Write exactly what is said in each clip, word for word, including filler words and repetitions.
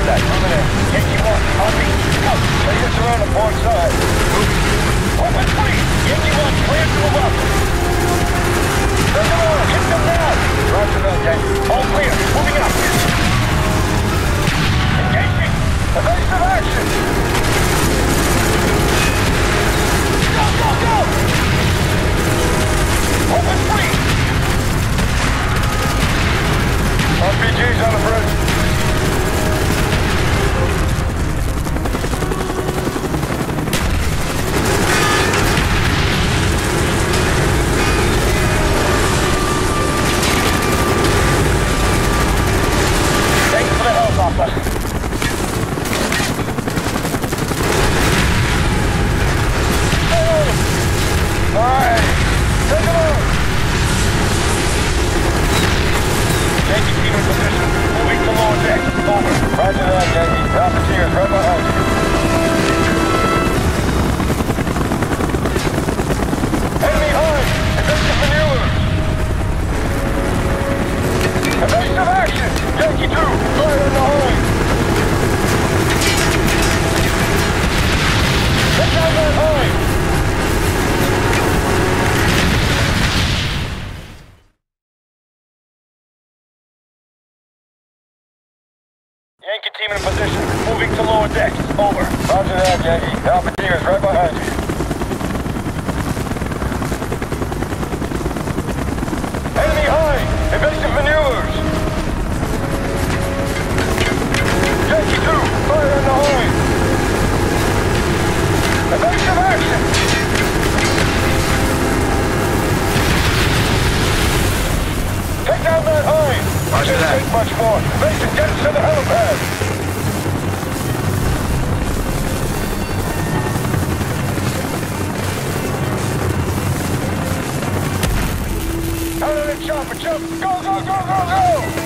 that. Moving in. Yankee one, on me. Go. Take us around the port side. Moving. Open three. Yankee one, clear to the left. Send them on. Hit them now. Roger that, Yankee. All clear. Moving up. Engaging. Evasive action. Go, go, go. Open three. R P Gs on the bridge. Thanks for the help, Alpha. All right, take them on. Yankee team in position. Moving to lower deck. Over. Roger that, Yankee. Profiteers right behind you. Enemy high. Evasive maneuvers. Evasive action. Yankee two. Fire in the hole. Take down that high. Yankee team in position. Moving to lower deck. Over. Roger that, Yankee. Alpha team is right behind you. Enemy high. Evasive maneuvers. Yankee two. Fire in the hole. Evasive action. Take down that high. Roger that. Take much more. Mason, get us to the helipad. Out of the chopper, jump. Go, go, go, go, go.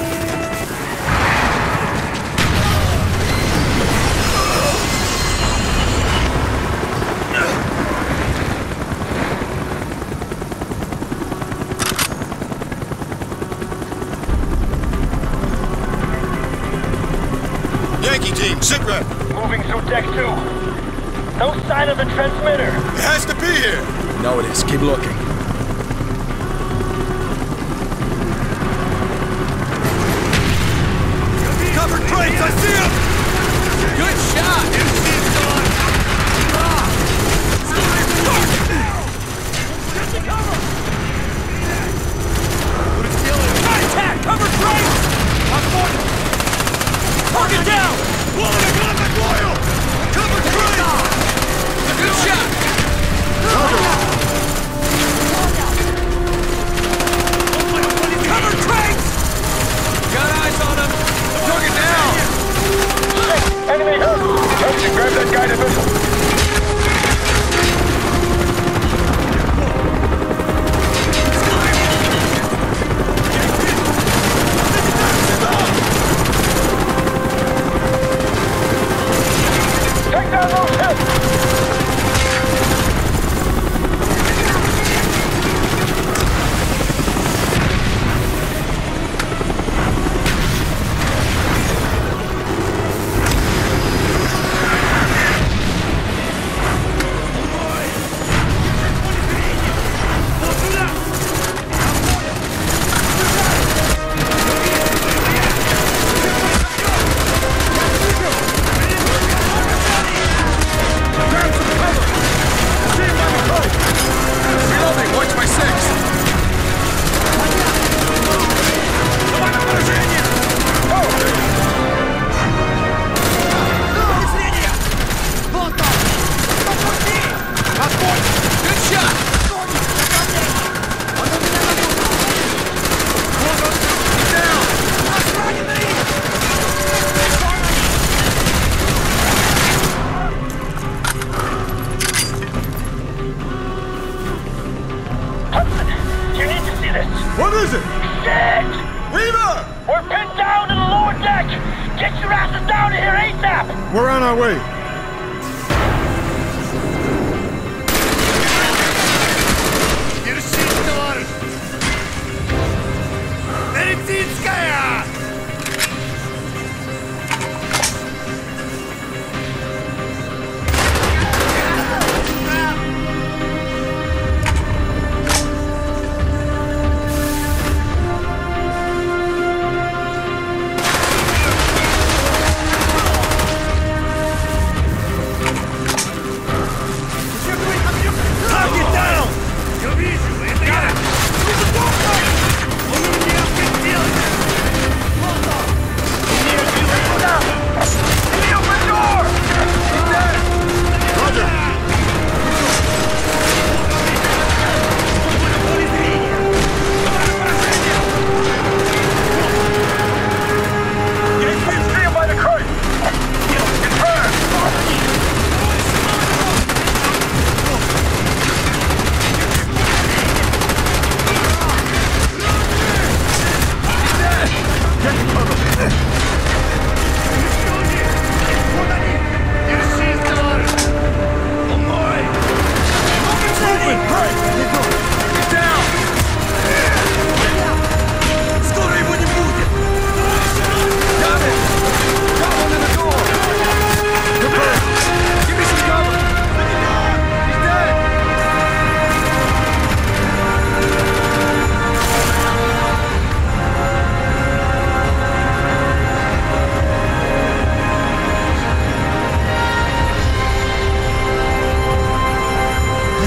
Yankee team, sitrep. Moving through deck two. No sign of the transmitter. It has to be here. No, it is. Keep looking. Covered crates, I see him. Good shot. Attack! Cover crates! Target down! Blowing a gun oil! Cover crates! Good shot! Cover crates! Got eyes on him! Target down! Enemy hurt! Johnson, grab that guided missile. Take down those hits! What is it? Shit! Weaver! We're pinned down to the lower deck! Get your asses down here ASAP! We're on our way.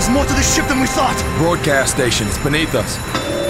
There's more to this ship than we thought! Broadcast station, it's beneath us.